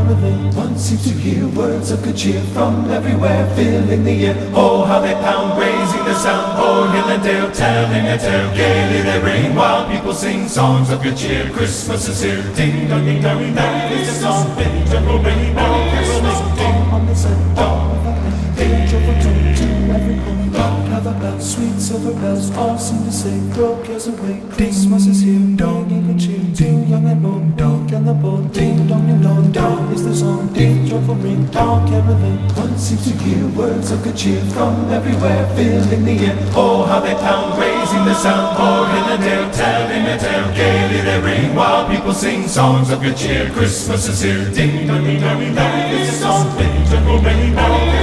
caroling. One seems to hear words of good cheer from everywhere, filling the air. Oh, how they pound, raising the sound, o'er hill and dale, telling a tale. Gaily they ring while people sing songs of good cheer. Christmas is here. Ding dong, ding dong, ding dong. It's a song, big jungle rainbow. Christmas, ding on the sun, dong. Ding, trouble, to every home. Loud, have a bell, sweet silver bells, all seem to say, throw cares away. Christmas is here. Ding, good cheer. Ding, young and old, ding, and the bold. Ding dong, ding dong, dong is the song. Ding, joyful ring, dong, caroling. One seems to hear words of good cheer from everywhere, filling the air. Oh, how they pound, raising the sound, o'er hill and dale, telling a tale. Gaily they ring while people sing songs of good cheer. Christmas is here. Ding dong, ding dong, ding dong. It's a song, big jungle rainbow.